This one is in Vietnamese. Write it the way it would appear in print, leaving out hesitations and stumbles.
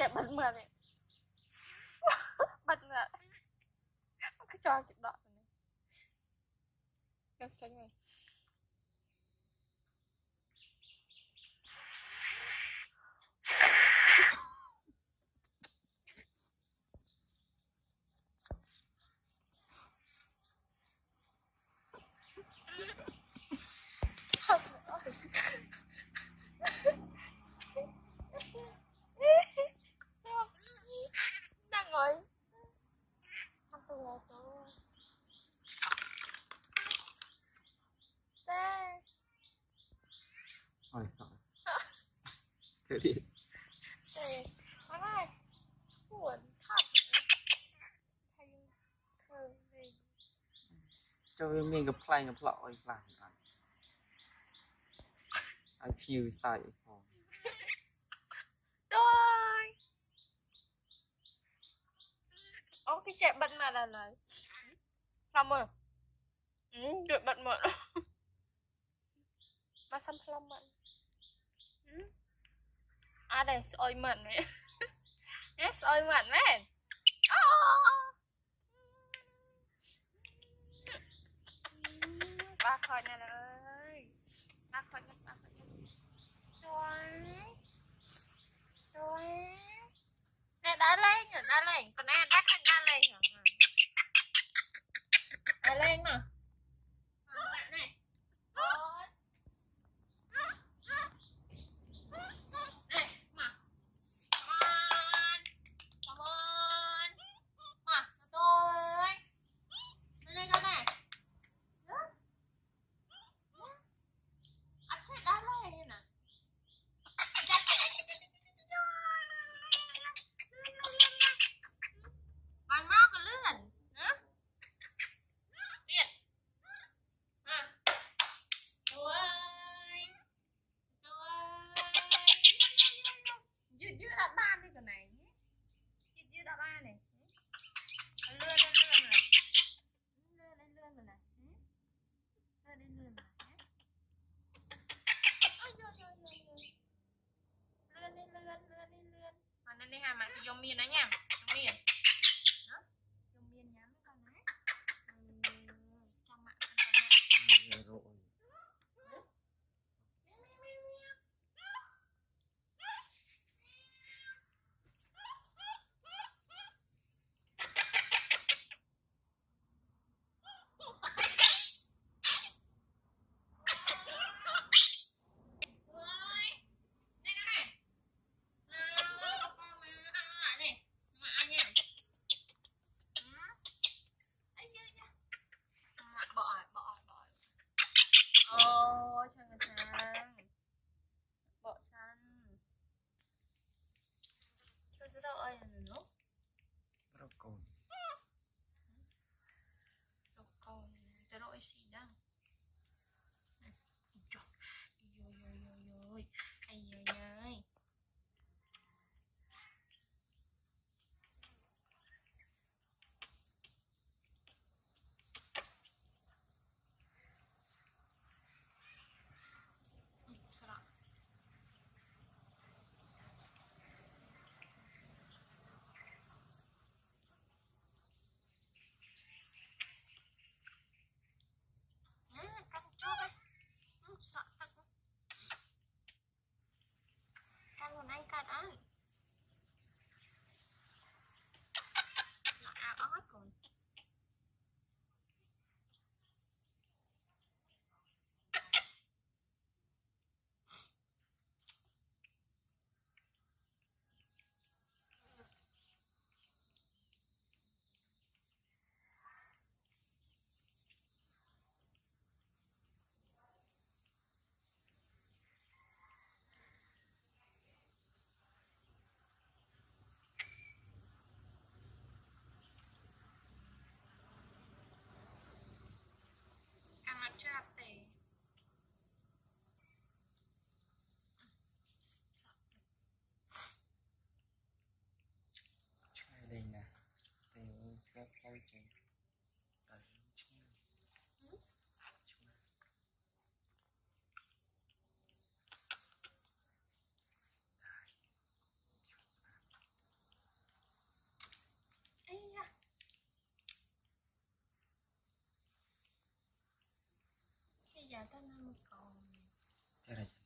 chạy bật mượn này bật mượn cái trò chuyện đọt này được tránh này đang ngồi ăn tôi ngồi tôi đây ôi trời cái gì đây nó này buồn thật thay thơ đi cho mình gặp play gặp lọ làm ai phiêu sai tôi ô cái chạy bật mà là làm rồi được bật mượn mà xăm plum mượn à đây ôi mượn này yes ôi mượn này ba khỏi nhà ơi ba khỏi nhà rồi này đã lên còn này đã thành đã lên rồi đã lên mà này dòng miền đấy nha dòng miền đó dòng miền nhắm con đấy trong mạng rồi tới nó còn Cái này